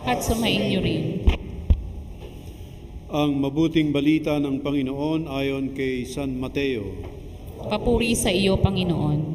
at sumainyo rin. Ang mabuting balita ng Panginoon ayon kay San Mateo. Papuri sa iyo, Panginoon.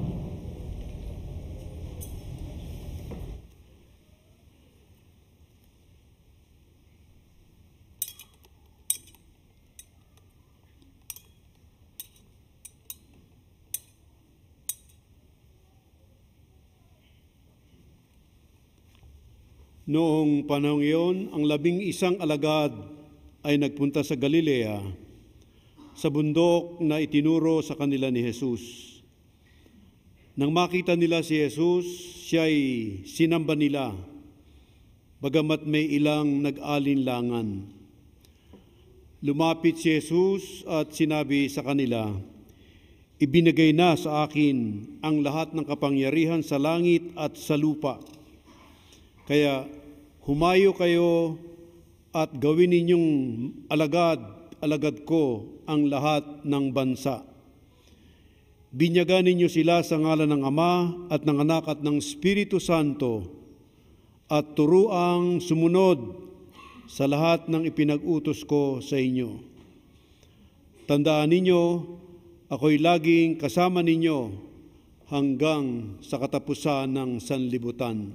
Noong panahong iyon, ang 11 alagad ay nagpunta sa Galilea, sa bundok na itinuro sa kanila ni Jesus. Nang makita nila si Jesus, siya'y sinamba nila, bagamat may ilang nag-alinlangan. Lumapit si Jesus at sinabi sa kanila, "Ibinigay na sa akin ang lahat ng kapangyarihan sa langit at sa lupa. Kaya humayo kayo at gawin ninyong alagad ko ang lahat ng bansa. Binyagan ninyo sila sa ngalan ng Ama at ng Anak at ng Espiritu Santo at turuang sumunod sa lahat ng ipinag-utos ko sa inyo. Tandaan ninyo, ako'y laging kasama ninyo hanggang sa katapusan ng sanlibutan."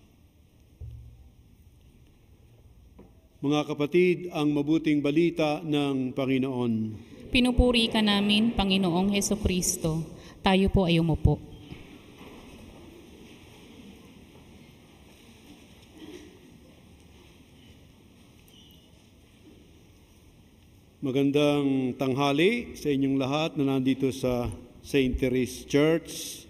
Mga kapatid, ang mabuting balita ng Panginoon. Pinupuri ka namin, Panginoong Hesukristo. Tayo po ay umupo. Magandang tanghali sa inyong lahat na nandito sa St. Therese Church.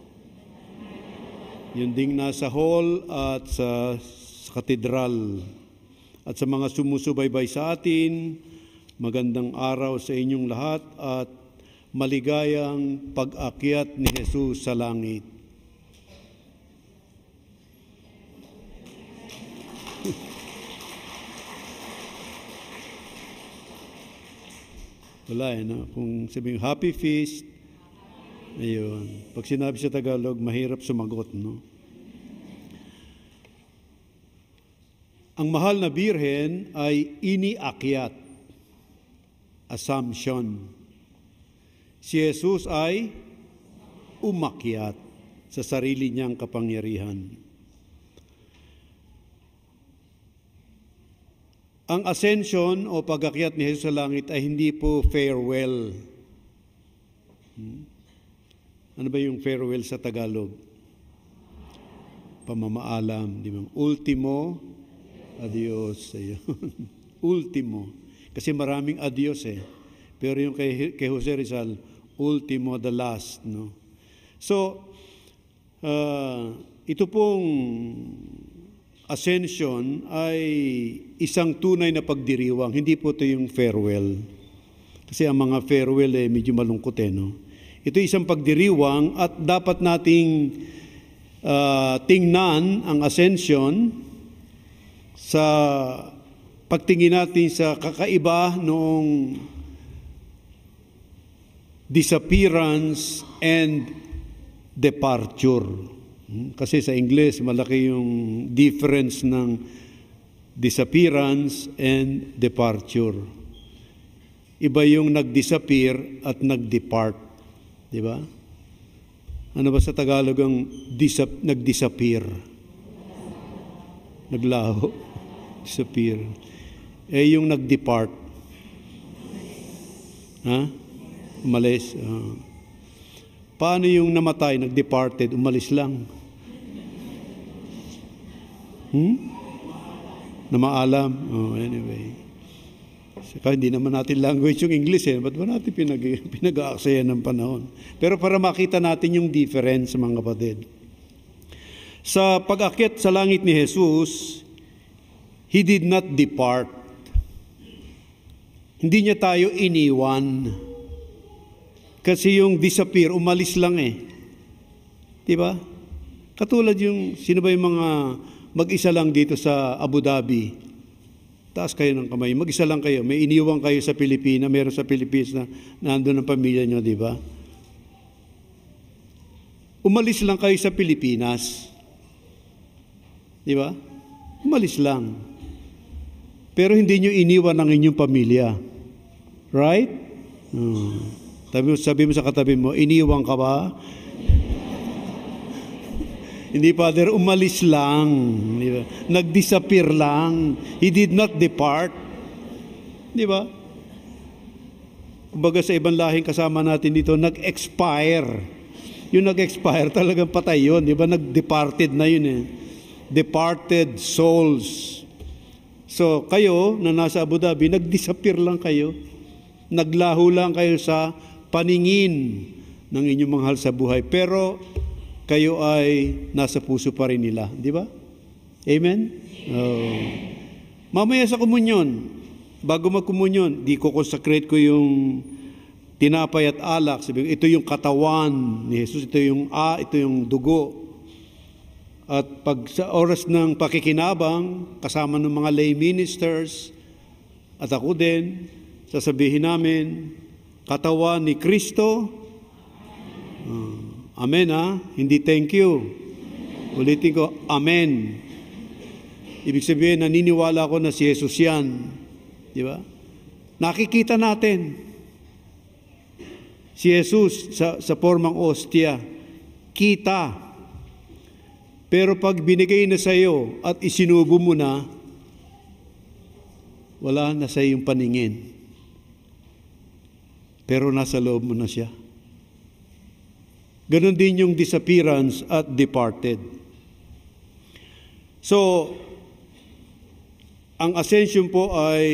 Yun ding nasa hall at sa katedral. At sa mga sumusubaybay sa atin, magandang araw sa inyong lahat at maligayang pag-akyat ni Jesus sa langit. Wala no? Kung sabihin happy feast, ayun. Pag sinabi sa Tagalog, mahirap sumagot, no? Ang mahal na birhen ay iniakyat, assumption. Si Jesus ay umakyat sa sarili niyang kapangyarihan. Ang ascension o pag-akyat ni Jesus sa langit ay hindi po farewell. Ano ba yung farewell sa Tagalog? Pamamaalam, di ba? Ultimo adios. Ultimo. Kasi maraming adios eh. Pero yung kay Jose Rizal, ultimo, the last. No? So, ito pong ascension ay isang tunay na pagdiriwang. Hindi po ito yung farewell. Kasi ang mga farewell eh medyo malungkot eh. No? Ito isang pagdiriwang at dapat nating tingnan ang ascension sa pagtingin natin sa kakaiba noong disappearance and departure. Kasi sa English, malaki yung difference ng disappearance and departure. Iba yung nag-disappear at nag-depart. Di ba? Ano ba sa Tagalog ang nag-disappear? Naglaho. Disappear. Eh yung nag-depart. Ha? Umalis. Paano yung namatay, nag-departed, umalis lang? Na maalam. Oh, anyway. Saka hindi naman natin language yung English eh. Ba't ba natin pinag-aaksayan ng panahon? Pero para makita natin yung difference, mga kapatid. Sa pag-akyat sa langit ni Jesus, He did not depart. Hindi niya tayo iniwan. Kasi yung disappear, umalis lang eh. Diba? Katulad yung, sino ba yung mga mag-isa lang dito sa Abu Dhabi? Taas kayo ng kamay. Mag-isa lang kayo. May iniwan kayo sa Pilipinas. Meron sa Pilipinas na nandun ang pamilya nyo, diba? Umalis lang kayo sa Pilipinas. Diba? Umalis lang. Pero hindi nyo iniwan ang inyong pamilya. Right? Sabi mo sa katabi mo, iniwan ka ba? Hindi, Father, umalis lang. Nag-disappear lang. He did not depart. Di ba? Kumbaga sa ibang lahing kasama natin dito, nag-expire. Yung nag-expire, talagang patay yun. Di ba? Nag-departed na yun eh. Departed souls. So, kayo na nasa Abu Dhabi, nag-disappear lang kayo. Naglaho lang kayo sa paningin ng inyong mahal sa buhay. Pero, kayo ay nasa puso pa rin nila. Di ba? Amen? Mamaya sa komunyon, bago magkomunyon, di ko consecrate ko yung tinapay at alak. Sabi, ito yung katawan ni Jesus, ito yung dugo. At pag sa oras ng pakikinabang, kasama ng mga lay ministers, at ako din, sasabihin namin, katawan ni Kristo. Amen ha? Hindi thank you. Ulitin ko, amen. Ibig sabihin, naniniwala ko na si Jesus yan. Di ba? Nakikita natin. Si Jesus sa formang ostia, kita. Pero pag binigay na sa iyo at isinubo mo na, wala na sa iyong paningin. Pero nasa loob mo na siya. Ganon din yung disappearance at departed. So, ang ascension po ay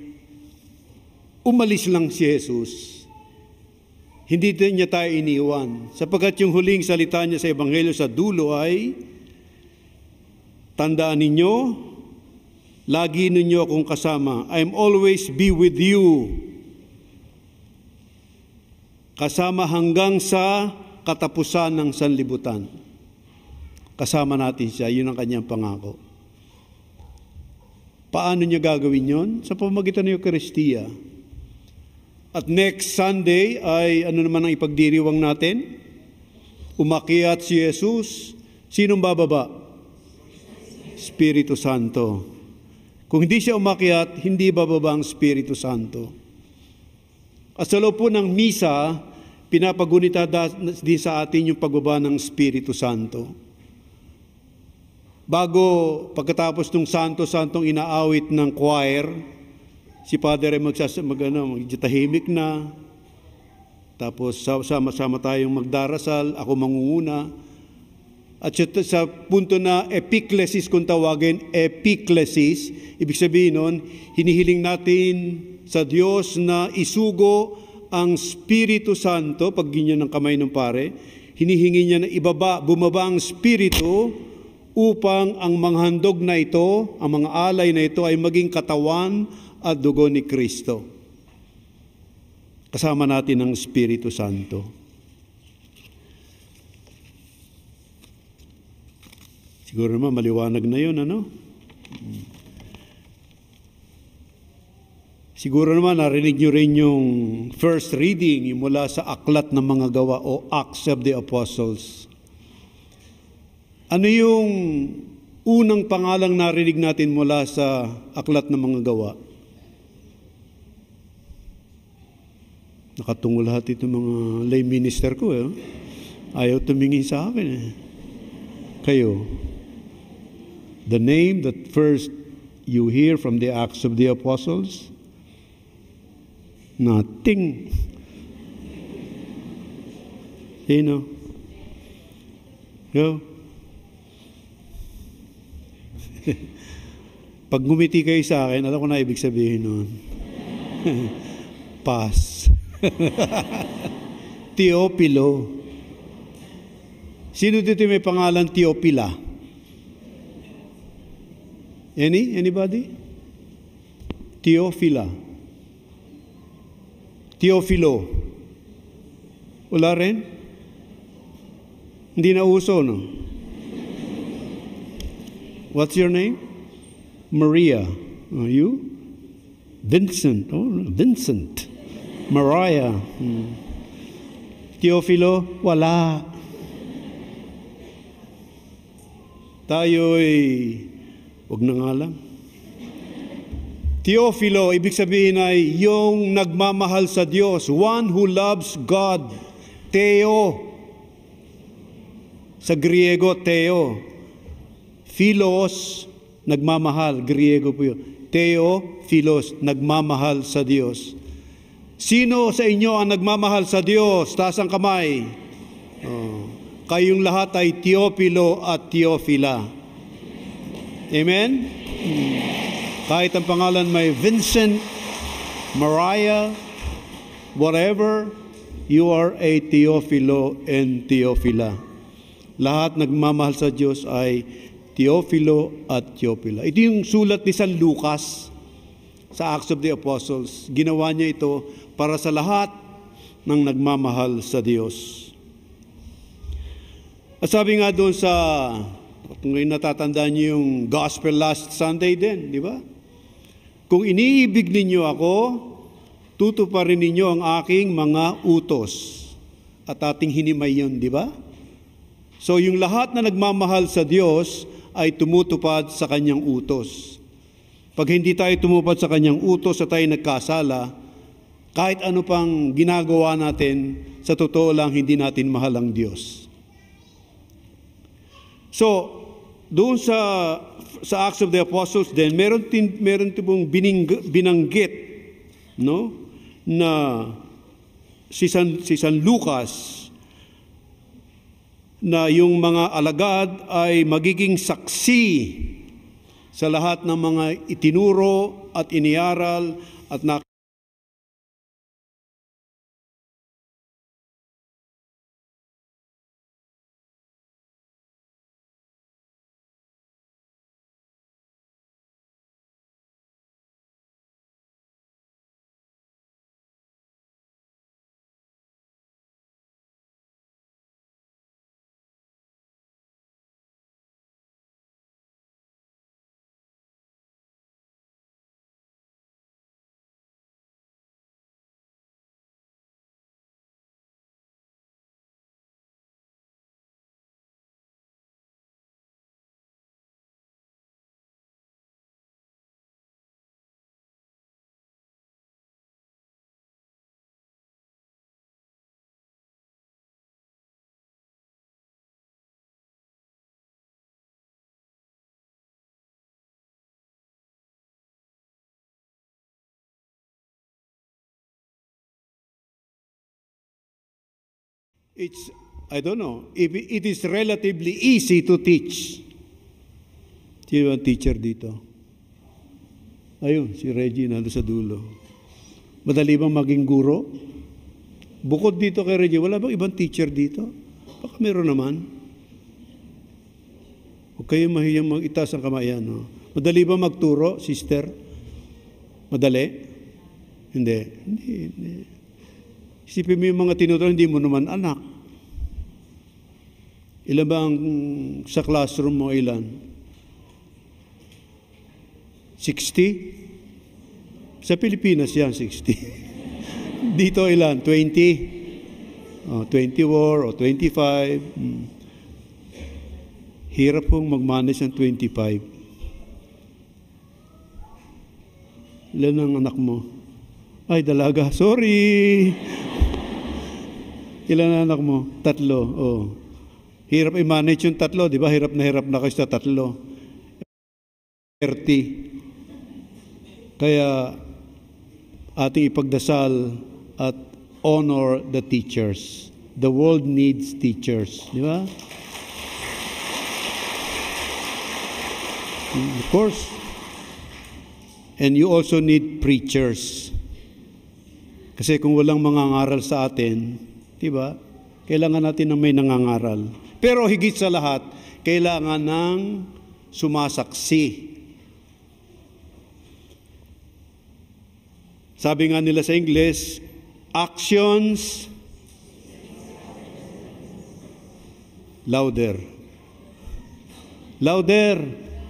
umalis lang si Jesus. Hindi din niya tayo iniwan. Sapagkat yung huling salita niya sa Ebanghelyo sa dulo ay, tandaan ninyo, lagi ninyo akong kasama. I'm always be with you. Kasama hanggang sa katapusan ng sanlibutan. Kasama natin siya, yun ang kanyang pangako. Paano niya gagawin yon? Sa pamamagitan ng Eucharistia. At next Sunday ay ano naman ang ipagdiriwang natin? Umakyat si Jesus. Sinong bababa? Espiritu Santo. Kung hindi siya umakyat, hindi bababa ang Espiritu Santo. At sa loob po ng misa, pinapagunita din sa atin yung pagbaba ng Espiritu Santo. Pagkatapos ng santo-santong inaawit ng choir, si Father ay magtahimik na, tapos sama-sama tayong magdarasal, ako mangunguna. At sa punto na epiklesis kung tawagin, epiklesis, ibig sabihin nun, hinihiling natin sa Diyos na isugo ang Espiritu Santo, pag ganyan ng kamay ng pare, hinihingi niya na bumaba ang Espiritu upang ang mga handog na ito, ang mga alay na ito ay maging katawan at dugo ni Kristo. Kasama natin ang Espiritu Santo. Siguro naman maliwanag na yun, ano? Siguro naman narinig nyo rin yung first reading yung mula sa Aklat ng Mga Gawa o Acts of the Apostles. Ano yung unang pangalang narinig natin mula sa Aklat ng Mga Gawa? Nakatungo lahat itong mga lay minister ko. Ayaw tumingin sa akin. Kayo. The name that first you hear from the Acts of the Apostles? Nothing. Go. Pag ngumiti kayo sa akin, alam ko na ibig sabihin nun. Pass. Teopilo. Sino dito may pangalan Teopila? Anybody? Teofila. Teofilo. Wala rin? Hindi na uso, no? What's your name? Maria. You? Vincent. Vincent. Mariah. Teofilo? Wala. Tayo'y Huwag na nga lang. Teofilo, ibig sabihin ay yung nagmamahal sa Diyos, one who loves God. Theo. Sa Griego, Theo. Philos, nagmamahal. Griego po yun. Theo, Philos, nagmamahal sa Diyos. Sino sa inyo ang nagmamahal sa Diyos? Taas ang kamay. Oh. Kayong lahat ay Teofilo at Teofila. Amen? Kahit ang pangalan may Vincent, Mariah, whatever, you are a Teofilo and Teofila. Lahat nagmamahal sa Diyos ay Teofilo at Teofila. Ito yung sulat ni San Lucas sa Acts of the Apostles. Ginawa niya ito para sa lahat ng nagmamahal sa Diyos. At sabi nga doon sa, kung natatandaan niyo yung Gospel last Sunday din, di ba? Kung iniibig ninyo ako, tutuparin ninyo ang aking mga utos. At ating hinimay yun, di ba? So yung lahat na nagmamahal sa Diyos ay tumutupad sa Kanyang utos. Pag hindi tayo tumupad sa Kanyang utos at tayo nagkasala, kahit ano pang ginagawa natin, sa totoo lang hindi natin mahal ang Diyos. So, doon sa Acts of the Apostles din, meron pong binanggit, no, na si San Lucas, na yung mga alagad ay magiging saksi sa lahat ng mga itinuro at iniaral at I don't know, it is relatively easy to teach. Sino ang teacher dito? Ayun, si Reggie nando sa dulo. Madali bang maging guro? Bukod dito kay Reggie, wala bang ibang teacher dito? Baka meron naman. Huwag kayong mahiyang mag-itaas ang kamayan. No? Madali ba magturo, sister? Madali? Hindi. Isipin mo yung mga tinuturo, hindi mo naman anak. Ilan ba ang sa classroom mo, ilan? 60? Sa Pilipinas yan, 60. Dito ilan? 20? 24 o 25. Hirap pong mag-manage ng 25. Ilan ang anak mo? Ay, dalaga. Sorry. Ilan ang anak mo? 3. Oh. Hirap i-manage yung 3, di ba? Hirap na kayo sa 3. 30. Kaya ating ipagdasal at honor the teachers. The world needs teachers, di ba? Of course. And you also need preachers. Kasi kung walang mangangaral sa atin, di ba? Kailangan natin ng may nangangaral. Pero higit sa lahat, kailangan ng sumasaksi. Sabi nga nila sa English, actions louder. Louder.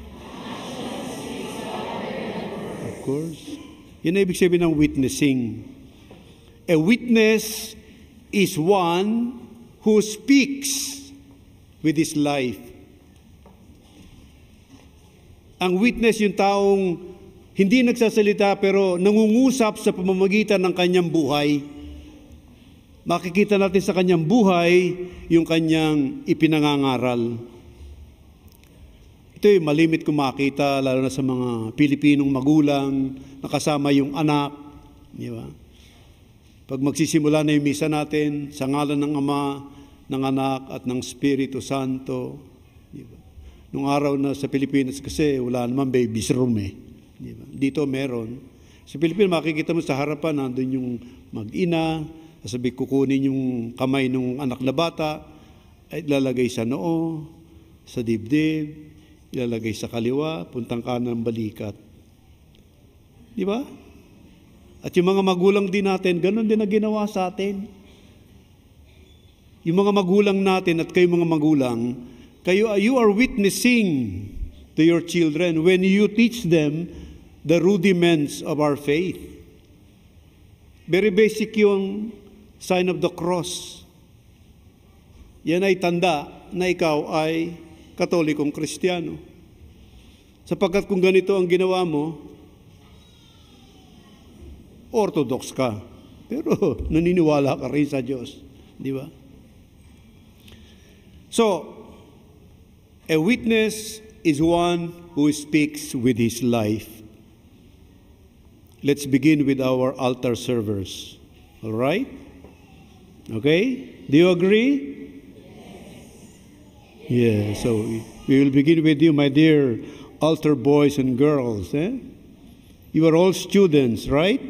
Of course. Yan ang ibig sabihin ng witnessing. A witness is one who speaks with his life. Ang witness yung taong hindi nagsasalita pero nangungusap sa pamamagitan ng kanyang buhay. Makikita natin sa kanyang buhay yung kanyang ipinangangaral. Ito'y malimit kung makita, lalo na sa mga Pilipinong magulang, nakasama yung anak. Di ba? Pag magsisimula na yung misa natin, sa ngalan ng Ama, ng Anak, at ng Espiritu Santo. Di ba? Nung araw na sa Pilipinas kasi wala naman baby's room eh. Di ba? Dito meron. Sa Pilipinas makikita mo sa harapan, nandun yung mag-ina, sasabi kukunin yung kamay ng anak na bata, ay ilalagay sa noo, sa dibdib, ilalagay sa kaliwa, puntang kanan ng balikat. Di ba? At yung mga magulang din natin, ganun din na ginawa sa atin. Yung mga magulang natin at kayo mga magulang, you are witnessing to your children when you teach them the rudiments of our faith. Very basic yung sign of the cross. Yan ay tanda na ikaw ay Katolikong Kristiyano. Sapagkat kung ganito ang ginawa mo, Orthodox ka. Pero naniniwala ka rin sa Diyos. Di ba? So, a witness is one who speaks with his life. Let's begin with our altar servers. All right? Okay? Do you agree? Yeah, so we will begin with you, my dear altar boys and girls. You are all students, right?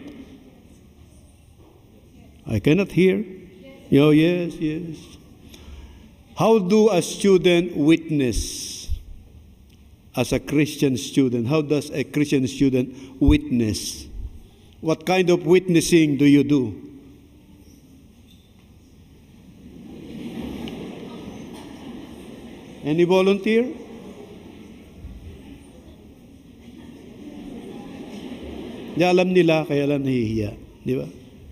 I cannot hear. Oh, yes, yes. How do a student witness? As a Christian student, how does a Christian student witness? What kind of witnessing do you do? Any volunteer? Di alam nila, kaya lang nahihiya. Di ba?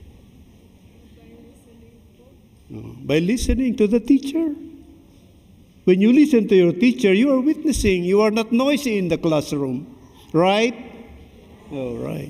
By listening to the teacher. When you listen to your teacher, you are witnessing. You are not noisy in the classroom. Right? All right.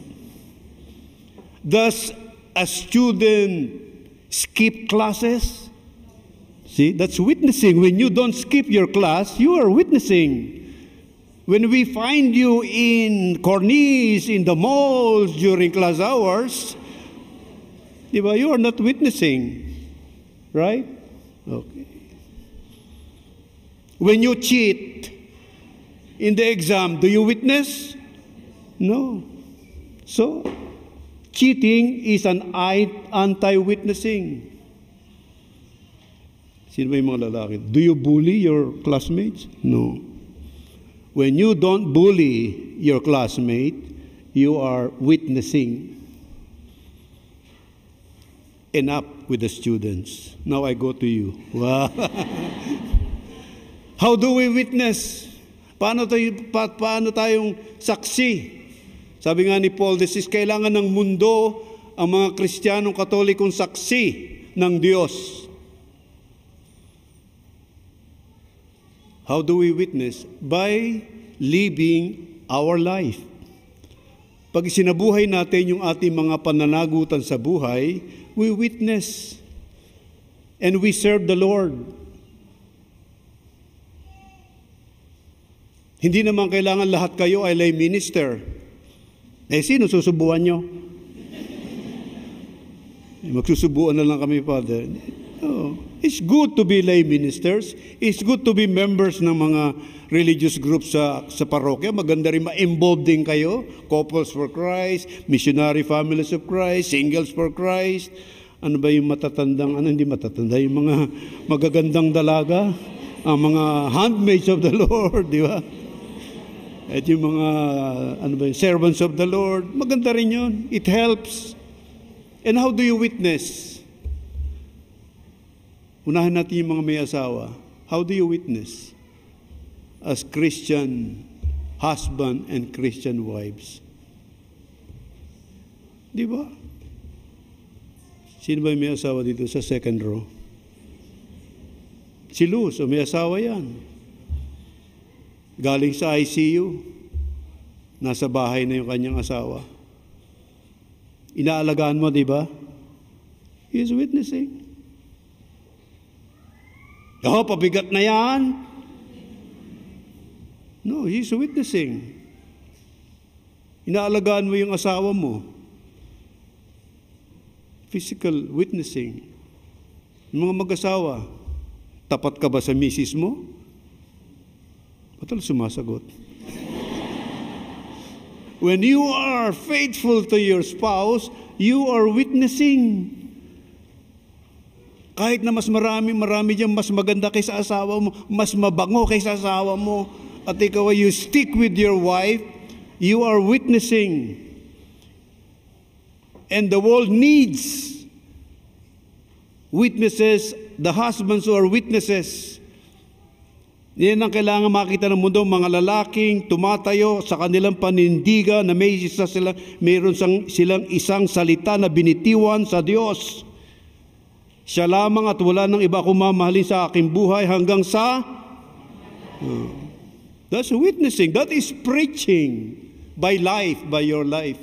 Does a student skip classes? See, that's witnessing. When you don't skip your class, you are witnessing. When we find you in cornice, in the malls during class hours, diba, you are not witnessing. Right? Okay. When you cheat in the exam, do you witness? No. So, cheating is an anti-witnessing. Sino ba yung mga lalaki? Do you bully your classmates? No. When you don't bully your classmate, you are witnessing. Enough with the students. Now I go to you. Wow. How do we witness? Paano tayong saksi? Sabi nga ni Paul, kailangan ng mundo ang mga Kristiyanong Katolikong saksi ng Diyos. How do we witness? By living our life. Pag sinabuhay natin yung ating mga pananagutan sa buhay, we witness and we serve the Lord. Hindi naman kailangan lahat kayo ay lay minister. Sino susubuan nyo? Magsusubuan na lang kami, Father. No. It's good to be lay ministers. It's good to be members ng mga religious groups sa parokya. Maganda rin ma-involve din kayo. Couples for Christ, Missionary Families of Christ, Singles for Christ. Ano ba yung matatandang, hindi matatanda, yung mga magagandang dalaga, ang mga handmaids of the Lord, di ba? At yung mga servants of the Lord, maganda rin yun. It helps. And how do you witness? Unahin natin yung mga may asawa. How do you witness? As Christian husband and Christian wives. Di ba? Sino ba yung may asawa dito sa second row? Si Luz, may asawa yan. Galing sa ICU. Nasa bahay na yung kanyang asawa. Inaalagaan mo, di ba? He is witnessing. Oh, pabigat na yan. No, he is witnessing. Inaalagaan mo yung asawa mo. Physical witnessing. Yung mga mag-asawa, tapat ka ba sa misis mo? Batal sumasagot. When you are faithful to your spouse, you are witnessing. Kahit na mas marami dyan, mas maganda kaysa asawa mo, mas mabango kaysa asawa mo, at ikaw ay you stick with your wife, you are witnessing. And the world needs witnesses, the husbands who are witnesses. Yan ang kailangan makita ng mundo, mga lalaking tumatayo sa kanilang panindiga na mayroon silang isang salita na binitiwan sa Diyos. Siya lamang at wala nang iba akong mamahalin sa aking buhay hanggang sa... That's witnessing. That is preaching by life, by your life.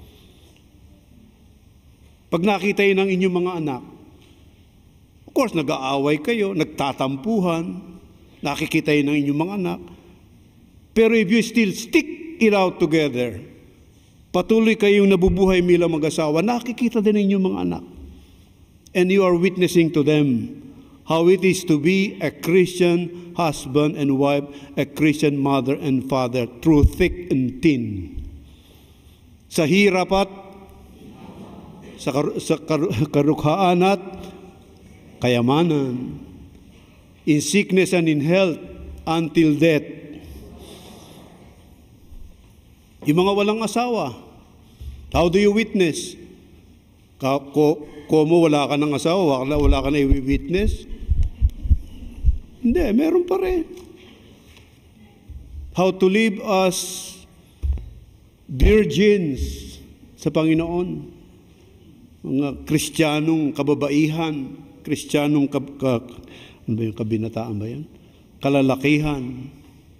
Pag nakita yun ng inyong mga anak, of course, nag-aaway kayo, nagtatampuhan, nakikita yun ng inyong mga anak. Pero if you still stick it out together, patuloy kayong nabubuhay bilang mag-asawa, nakikita din ng inyong mga anak. And you are witnessing to them how it is to be a Christian husband and wife, a Christian mother and father through thick and thin. Sa hirap at sa karukhaan at kayamanan, in sickness and in health, until death. Yung mga walang asawa, how do you witness? Komo wala ka ng asawa, wala ka na i-witness? Hindi, meron pa rin. How to live as virgins sa Panginoon. Mga Kristiyanong kababaihan, Kristiyanong ano ba yung kabinataan ba yan? Kalalakihan.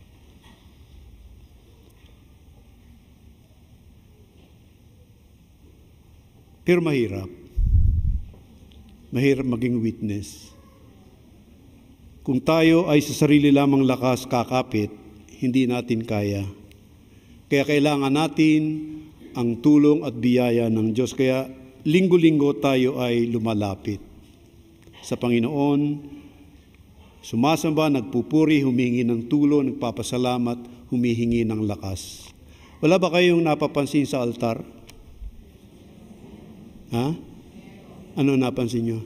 Pero mahirap. Mahirap maging witness. Kung tayo ay sa sarili lamang lakas kakapit, hindi natin kaya. Kaya kailangan natin ang tulong at biyaya ng Diyos. Kaya linggo-linggo tayo ay lumalapit sa Panginoon, sumasamba, nagpupuri, humingi ng tulong, nagpapasalamat, humihingi ng lakas. Wala ba kayong napapansin sa altar? Ha? Ano napansin nyo?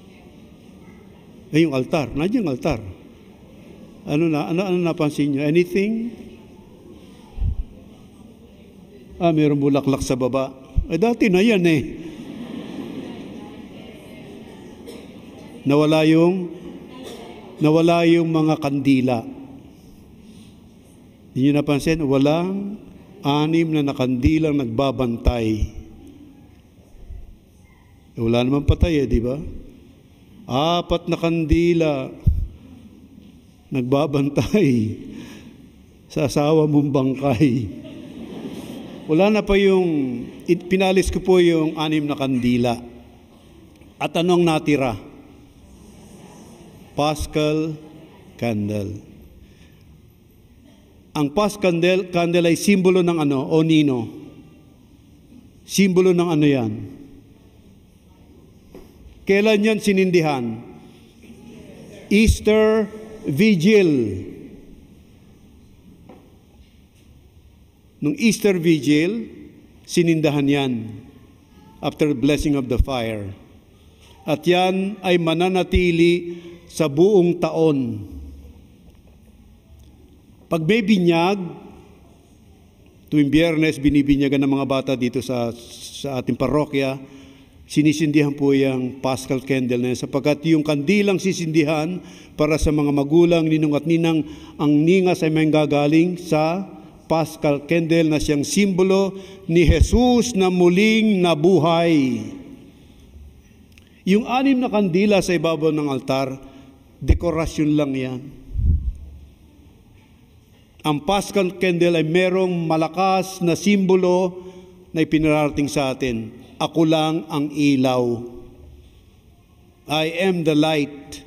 Yung altar. Nandiyan yung altar. Ano napansin nyo? Anything? Mayroong bulaklak sa baba. Dati na yan eh. Nawala yung mga kandila. Hindi nyo napansin? Walang 6 na nakandilang nagbabantay. Wala naman patay di ba? 4 na kandila nagbabantay sa asawa mong bangkay. Wala na pa yung, pinalis ko po yung 6 na kandila. At anong natira? Paschal candle. Ang Paschal candle ay simbolo ng ano? O nino? Simbolo ng ano yan? Kailan yan sinindihan? Easter Vigil. Nung Easter Vigil, sinindahan yan after blessing of the fire. At yan ay mananatili sa buong taon. Pag may binyag, tuwing Biyernes, binibinyagan ng mga bata dito sa ating parokya, sinisindihan po yung Paschal candle na yan, sapagkat yung kandilang sisindihan para sa mga magulang, ninong at ninang, ang ningas ay may gagaling sa Paschal candle na siyang simbolo ni Jesus na muling nabuhay. Yung 6 na kandila sa ibabaw ng altar, dekorasyon lang yan. Ang Paschal Candle ay merong malakas na simbolo na ipinarating sa atin. Ako lang ang ilaw. I am the light.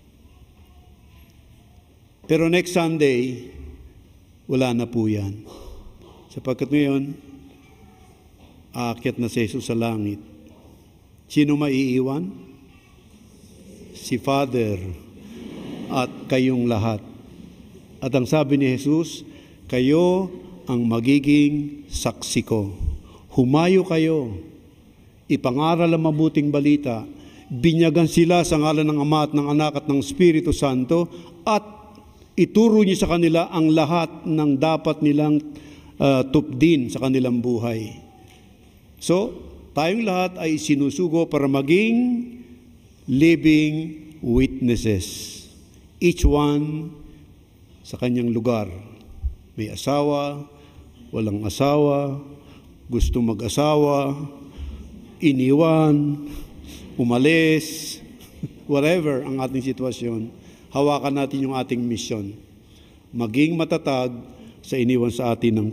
Pero next Sunday, wala na po yan. Sapagkat ngayon, aakyat na si Jesus sa langit. Sino maiiwan? Si Father at kayong lahat. At ang sabi ni Jesus, kayo ang magiging saksi ko. Humayo kayo, ipangaral ang mabuting balita, binyagan sila sa ngalan ng Ama at ng Anak at ng Espiritu Santo, at ituro niyo sa kanila ang lahat ng dapat nilang tupdin sa kanilang buhay. So, tayong lahat ay sinusugo para maging living witnesses. Each one sa kanyang lugar. May asawa, walang asawa, gusto mag-asawa, iniwan, umalis, whatever ang ating sitwasyon, hawakan natin yung ating misyon. Maging matatag sa iniwan sa atin ng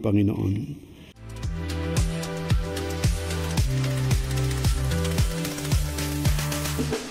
Panginoon.